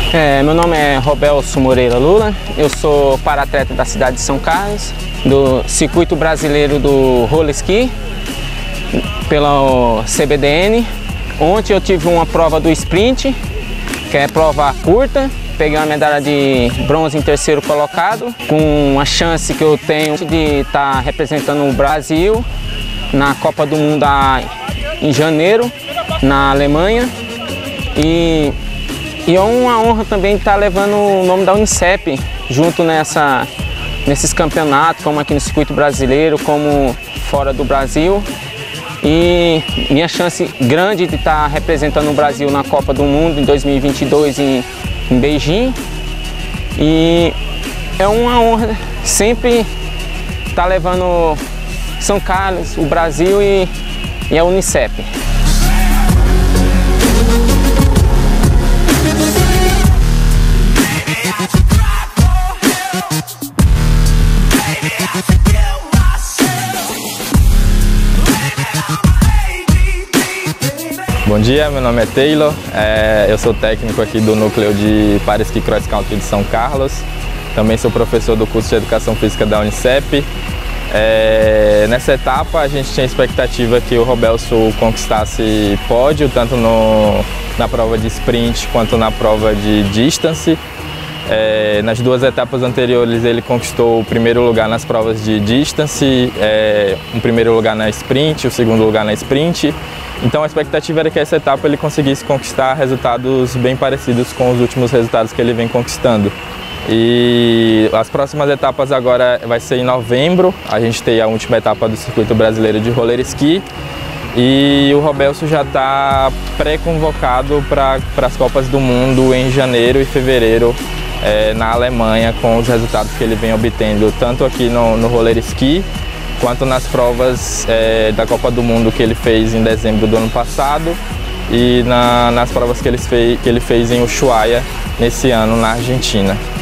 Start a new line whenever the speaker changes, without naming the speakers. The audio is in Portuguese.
Meu nome é Robelso Moreira Lula, eu sou para-atleta da cidade de São Carlos, do circuito brasileiro do roller ski, pela CBDN. Ontem eu tive uma prova do sprint, que é prova curta, peguei uma medalha de bronze em terceiro colocado, com a chance que eu tenho de estar representando o Brasil na Copa do Mundo em janeiro, na Alemanha. E é uma honra também estar levando o nome da Unicep junto nesses campeonatos, como aqui no circuito brasileiro, como fora do Brasil. E minha chance grande de estar representando o Brasil na Copa do Mundo em 2022 em Beijing. E é uma honra sempre estar levando São Carlos, o Brasil e a Unicep.
Bom dia, meu nome é Taylor, eu sou técnico aqui do núcleo de Para-Ski Cross Country de São Carlos, também sou professor do curso de Educação Física da Unicep. Nessa etapa a gente tinha expectativa que o Robelso conquistasse pódio, tanto na prova de sprint quanto na prova de distance. Nas duas etapas anteriores ele conquistou o primeiro lugar nas provas de distance, um primeiro lugar na sprint, o segundo lugar na sprint. Então a expectativa era que essa etapa ele conseguisse conquistar resultados bem parecidos com os últimos resultados que ele vem conquistando. E as próximas etapas agora vai ser em novembro, a gente tem a última etapa do circuito brasileiro de roller ski. E o Robelso já está pré-convocado para as Copas do Mundo em janeiro e fevereiro na Alemanha, com os resultados que ele vem obtendo tanto aqui no roller ski quanto nas provas da Copa do Mundo que ele fez em dezembro do ano passado e nas provas que ele fez em Ushuaia nesse ano na Argentina.